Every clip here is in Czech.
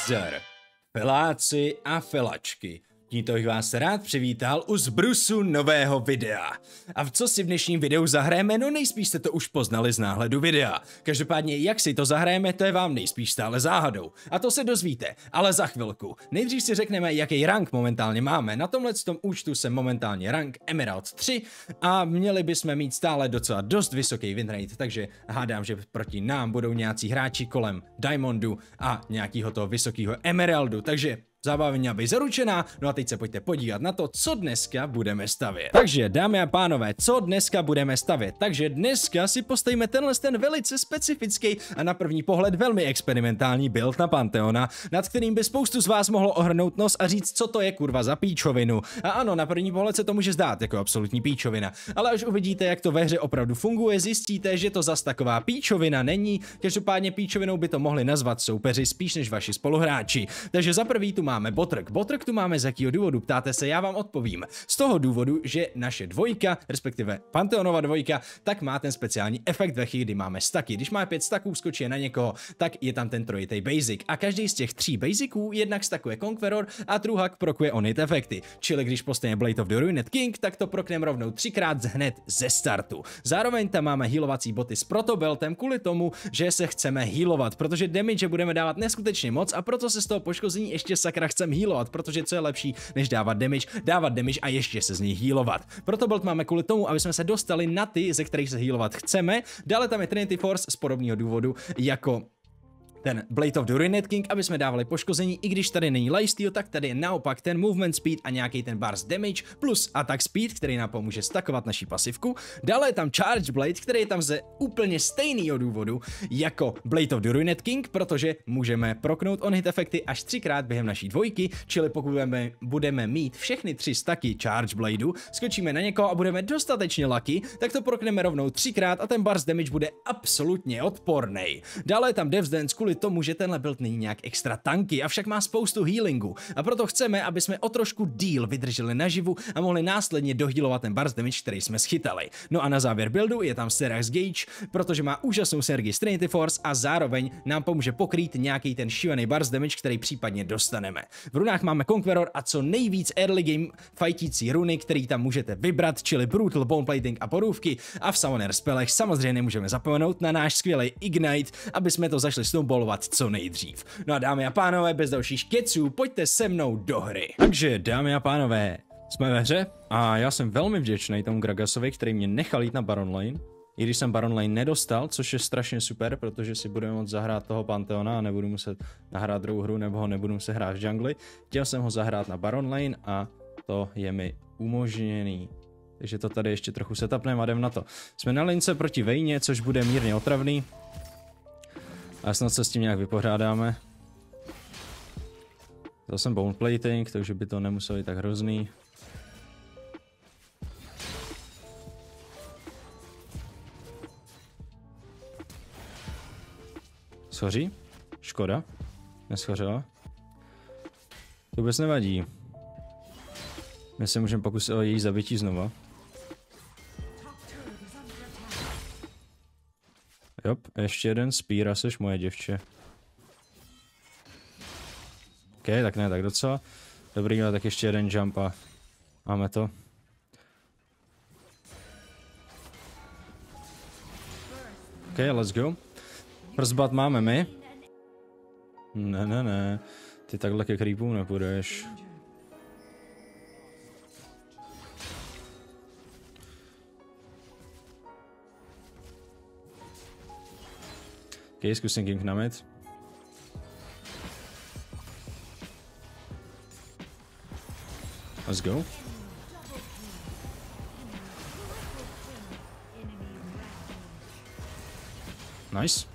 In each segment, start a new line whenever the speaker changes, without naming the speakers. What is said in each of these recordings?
Nazdar, feláci a felačky. Tímto bych vás rád přivítal u zbrusu nového videa. A co si v dnešním videu zahrajeme, no nejspíš jste to už poznali z náhledu videa. Každopádně jak si to zahrajeme, to je vám nejspíš stále záhadou. A to se dozvíte, ale za chvilku. Nejdřív si řekneme, jaký rank momentálně máme. Na tomhle tom účtu jsem momentálně rank Emerald 3 a měli bychom mít stále docela dost vysoký winrate, takže hádám, že proti nám budou nějací hráči kolem Diamondu a nějakého toho vysokého Emeraldu, takže zábava měla být zaručená, no a teď se pojďte podívat na to, co dneska budeme stavět. Takže dámy a pánové, co dneska budeme stavět? Takže dneska si postavíme ten velice specifický a na první pohled velmi experimentální build na Pantheona, nad kterým by spoustu z vás mohlo ohrnout nos a říct, co to je kurva za píčovinu. A ano, na první pohled se to může zdát jako absolutní píčovina, ale až uvidíte, jak to ve hře opravdu funguje, zjistíte, že to zas taková píčovina není. Každopádně píčovinou by to mohli nazvat soupeři spíš než vaši spoluhráči. Takže za prvý tu máme Botrk. Botrk tu máme z jakého důvodu? Ptáte se, já vám odpovím. Z toho důvodu, že naše dvojka, respektive Pantheonova dvojka, tak má ten speciální efekt ve chvíli, kdy máme staky. Když má 5 staků, skočí na někoho, tak je tam ten trojitej basic. A každý z těch 3 basiců jednak stakuje Conqueror a druhak prokuje onit efekty. Čili když postavíme Blade of the Ruined King, tak to prokneme rovnou 3krát hned ze startu. Zároveň tam máme healovací boty s protobeltem kvůli tomu, že se chceme healovat, protože damage budeme dávat neskutečně moc a proto se z toho poškození ještě sakra chceme healovat, protože co je lepší, než dávat damage a ještě se z něj healovat. Proto build máme kvůli tomu, aby jsme se dostali na ty, ze kterých se healovat chceme. Dále tam je Trinity Force z podobného důvodu jako ten Blade of the Ruined King, aby jsme dávali poškození, i když tady není lifesteal, tak tady je naopak ten movement speed a nějaký ten burst damage plus attack speed, který nám pomůže stakovat naší pasivku. Dále je tam Charge Blade, který je tam ze úplně stejného důvodu jako Blade of the Ruined King, protože můžeme proknout on-hit efekty až 3krát během naší dvojky, čili pokud budeme mít všechny 3 staky Charge Bladeu, skočíme na někoho a budeme dostatečně lucky, tak to prokneme rovnou 3krát a ten burst damage bude absolutně odporný. Dále je tam Death's Dance kvůli tomu, že tenhle build není nějak extra tanky, avšak má spoustu healingu a proto chceme, aby jsme o trošku díl vydrželi naživu a mohli následně dohealovat ten burst damage, který jsme schytali. No a na závěr buildu je tam Serax Gage, protože má úžasnou synergii s Trinity Force a zároveň nám pomůže pokrýt nějaký ten šílený burst damage, který případně dostaneme. V runách máme Conqueror a co nejvíc early game fightící runy, který tam můžete vybrat, čili Brutal, Boneplating a porůvky, a v Summoner spelech samozřejmě nemůžeme zapomenout na náš skvělý Ignite, aby jsme to zašli snowballovat co nejdřív. No a dámy a pánové, bez dalších keců, pojďte se mnou do hry. Takže dámy a pánové, jsme ve hře a já jsem velmi vděčný tomu Gragasovi, který mě nechal jít na Baron Lane, i když jsem Baron Lane nedostal, což je strašně super, protože si budeme moct zahrát toho Pantheona a nebudu muset nahrát druhou hru, nebo ho nebudu muset hrát v jungli. Chtěl jsem ho zahrát na Baron Lane a to je mi umožněný. Takže to tady ještě trochu setupneme a jdem na to. Jsme na lince proti Vayne, což bude mírně otravný. A snad se s tím nějak vypořádáme. Dal jsem Boneplating, takže by to nemuselo být tak hrozný. Schoří? Škoda. Neschořila. To vůbec nevadí. My se můžeme pokusit o její zabití znova. Jop, ještě jeden Spíra, seš moje děvče. OK, tak ne, tak docela. Dobrý, ale tak ještě jeden jump a máme to. OK, let's go. First blood máme my. Ne. Ty takhle ke creepům nepůjdeš. OK, zkusím King na mid. Let's go. Nice.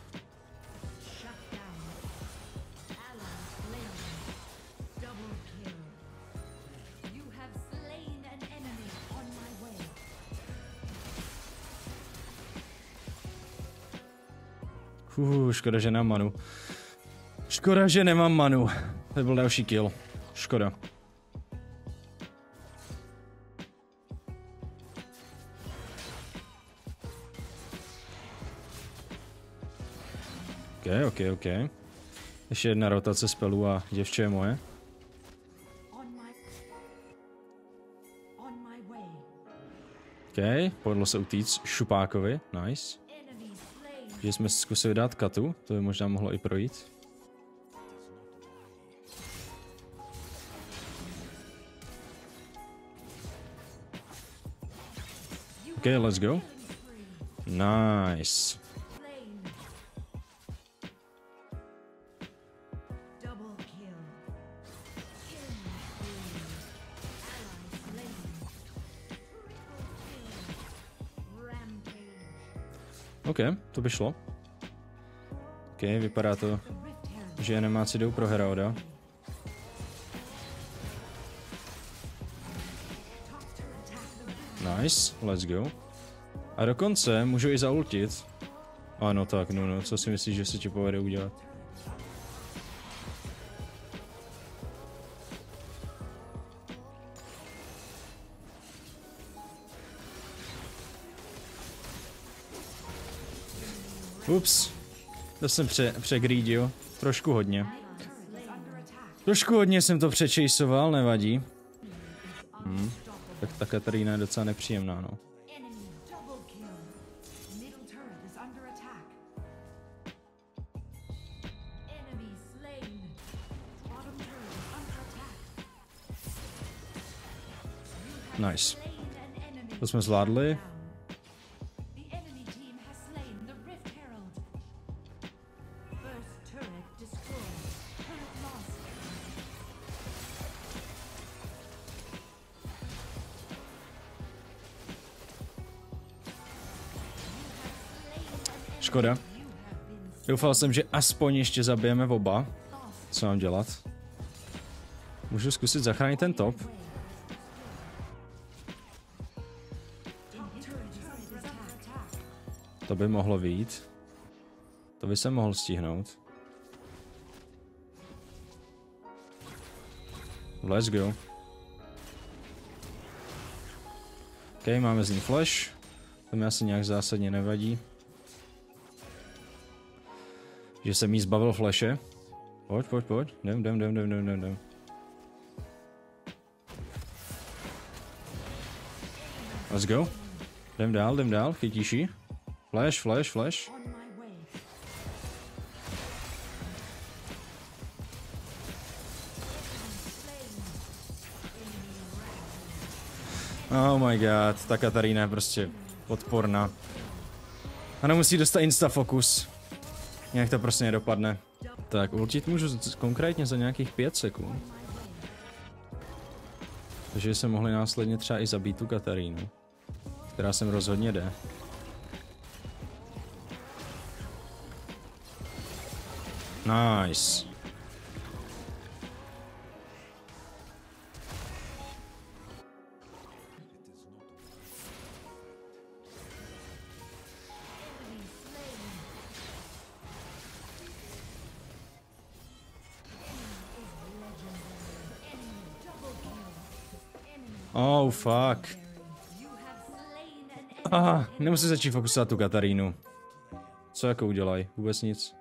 Škoda, že nemám manu. Škoda, že nemám manu. To byl další kill. Škoda. OK. Ještě jedna rotace spelů a děvče je moje. OK, povedlo se utíct šupákovi, nice. Že jsme zkusili dát katu, to by možná mohlo i projít. OK, let's go. Nice. OK, to by šlo. OK, vypadá to, že animáci jdou pro Heroda. Nice, let's go. A dokonce můžu i zaultit. Ano tak, no, co si myslíš, že se ti povede udělat? Ups, to jsem přegrídil, trošku hodně. Trošku hodně jsem to přečejsoval, nevadí. Tak ta Katarina je docela nepříjemná, no. Nice. To jsme zvládli. Škoda. Doufal jsem, že aspoň ještě zabijeme oba. Co mám dělat? Můžu zkusit zachránit ten top. To by mohlo vyjít. To by se mohl stihnout. Let's go. OK, máme z ní flash. To mi asi nějak zásadně nevadí. Že jsem jí zbavil flashe. Pojď. Jdem. Let's go. Jdem dál, chytíš jí. Flash. Oh my god, ta Katarina je prostě odporná. A nemusí dostat instafokus. Nějak to prostě nedopadne. Tak, ultit můžu konkrétně za nějakých 5 sekund. Takže se mohli následně třeba i zabít tu Katarínu. Která sem rozhodně jde. Nice. Oh fuck. Nemusím začít fokusovat tu Katarínu. Co jako udělaj? Vůbec nic.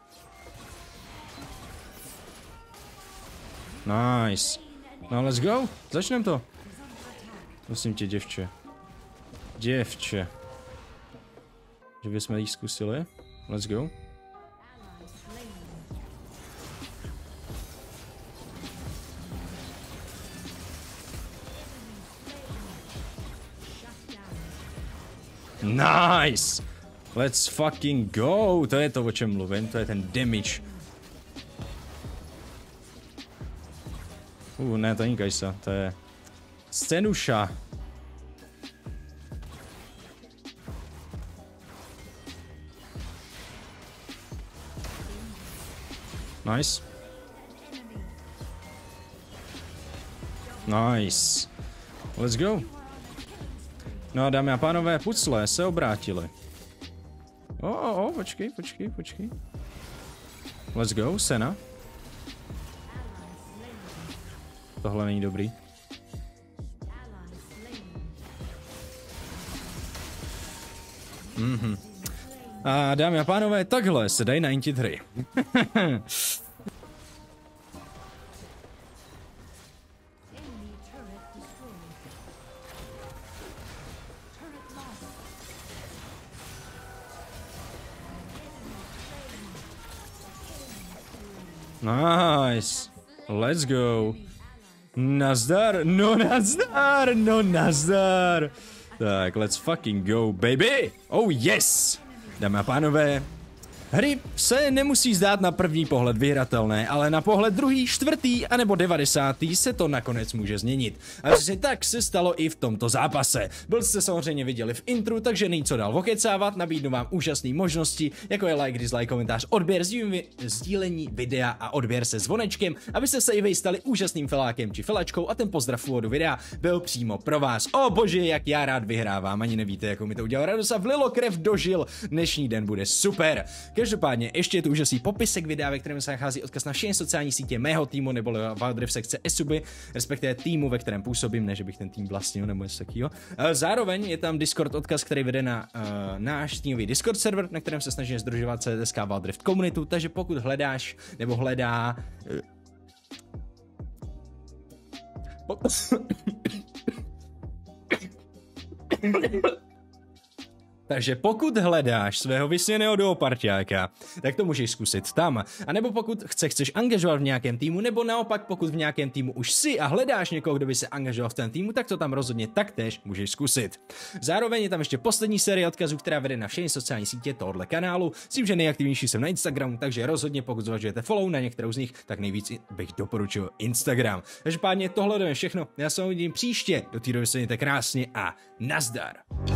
Nice. No let's go. Začneme to. Prosím tě, děvče. Že bychom jí zkusili. Let's go. Nice! Let's fucking go! To je to, o čem mluvím, to je ten damage. Ne, to není Kajsa, to je Scenuša. Nice. Nice. Let's go. No a dámy a pánové, pucle se obrátily. Počkej. Let's go, Sena. Tohle není dobrý. A dámy a pánové, takhle se dají 93. Nice. Let's go. Nazdar, no nazdar, no nazdar. Tak, let's fucking go, baby. Oh yes. Dámy a pánové, hry se nemusí zdát na první pohled vyhratelné, ale na pohled druhý, čtvrtý anebo 90. se to nakonec může změnit. A přesně tak se stalo i v tomto zápase. Byl jste samozřejmě viděli v intru, takže není co dál okecávat, nabídnu vám úžasné možnosti, jako je like, dislike, komentář, odběr, sdílení videa a odběr se zvonečkem, abyste se i vy stali úžasným felákem či felačkou a ten pozdrav v úvodu videa byl přímo pro vás. O bože, jak já rád vyhrávám, ani nevíte, jakou mi to udělal radost a vlilo krev dožil. Dnešní den bude super. Každopádně ještě je tu úžasný popisek videa, ve kterém se nachází odkaz na všechny sociální sítě mého týmu nebo Wild Rift sekce eSuby, respektive týmu, ve kterém působím, ne že bych ten tým vlastnil nebo něco takového. Zároveň je tam Discord odkaz, který vede na náš týmový Discord server, na kterém se snažíme sdružovat CSK Wild Rift komunitu, takže pokud hledáš nebo hledá Takže pokud hledáš svého vysněného duoparťáka, tak to můžeš zkusit tam. A nebo pokud chceš angažovat v nějakém týmu, nebo naopak pokud v nějakém týmu už jsi a hledáš někoho, kdo by se angažoval v ten týmu, tak to tam rozhodně taktéž můžeš zkusit. Zároveň je tam ještě poslední série odkazů, která vede na všechny sociální sítě tohoto kanálu. S tím, že nejaktivnější jsem na Instagramu, takže rozhodně pokud zvažujete follow na některou z nich, tak nejvíc bych doporučil Instagram. Takže pádně tohle je všechno. Já se uvidím příště. Do té doby se mějte krásně a nazdar.